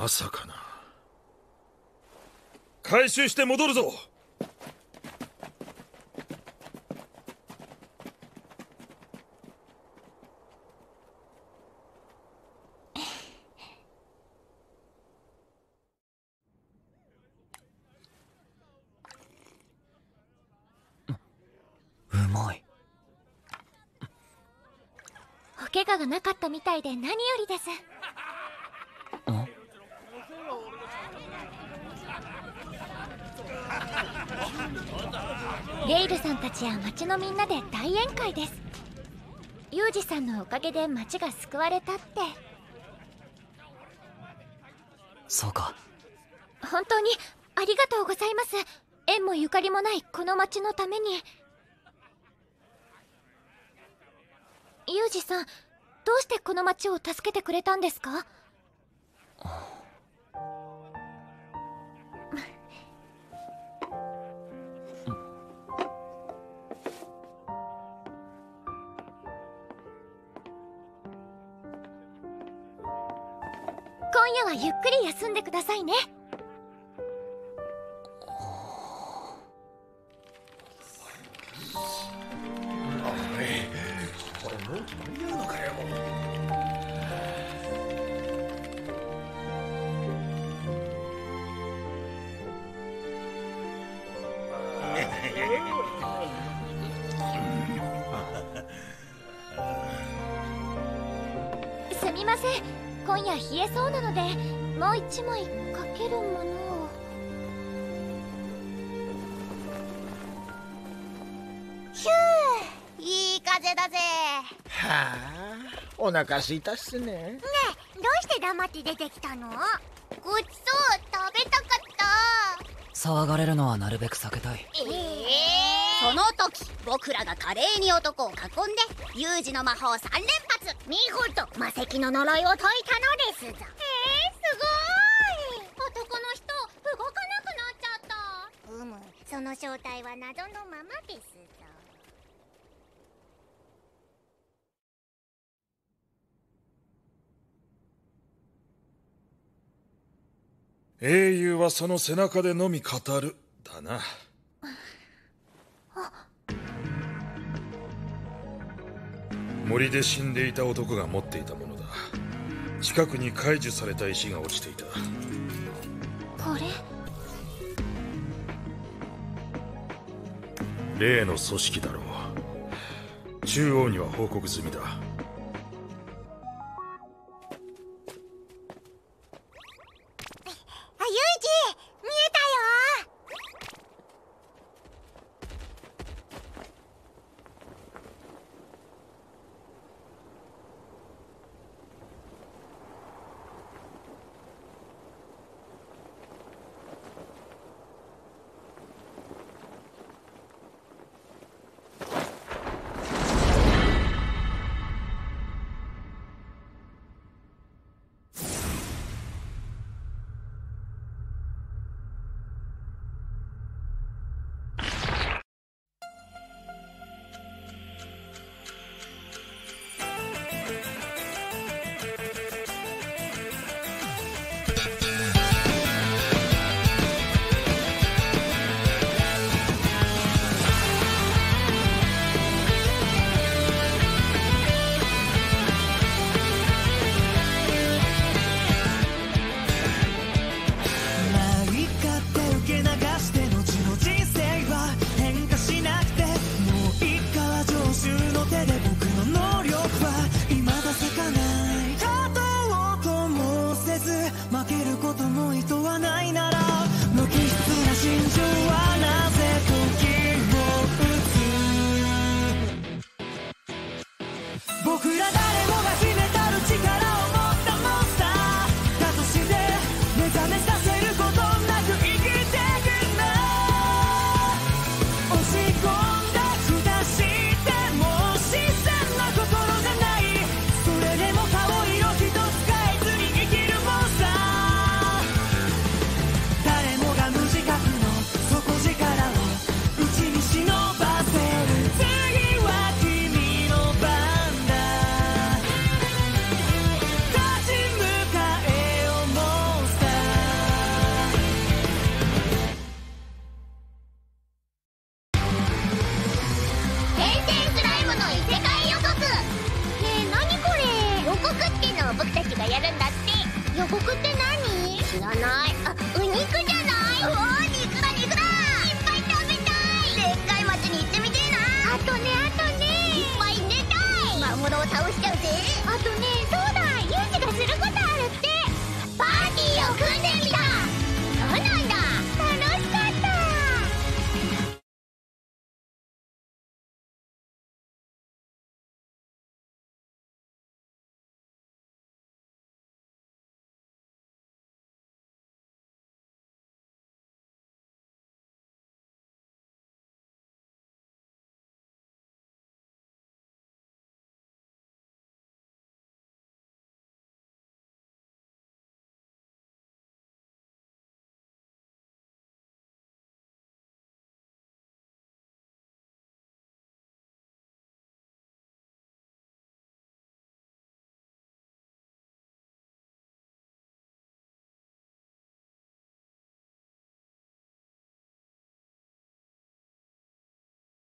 まさかな。回収して戻るぞ。 うまい。 お怪我がなかったみたいで何よりです。レイルさんたちや町のみんなで大宴会です。ユージさんのおかげで町が救われたって。 そうか。 本当にありがとうございます。縁もゆかりもないこの町のために。ユージさん、どうしてこの町を助けてくれたんですか？今夜はゆっくり休んでくださいね。 これもう間に合うのかよ。 すみません、今夜冷えそうなのでもう一枚かけるものを。 ヒュー、いい風だぜ。 はあ、お腹すいたっすね。 ねえ、どうして黙って出てきたの？ごちそう食べたかった。 騒がれるのはなるべく避けたい。 その時僕らが華麗に男を囲んでユージの魔法3連発、見事魔石の呪いを解いたのですぞ。すごい。男の人動かなくなっちゃった。その正体は謎のままですぞ。 英雄はその背中でのみ語るだな。森で死んでいた男が持っていたものだ。近くに解除された石が落ちていた。 これ例の組織だろう。中央には報告済みだ。 ユージ、見えたよ。 予告って何？知らない。あ、お肉じゃない？おー、肉だ肉だ。いっぱい食べたい。でっかい町に行ってみてえな。あとねいっぱい寝たい。魔物を倒しちゃうぜ。あとね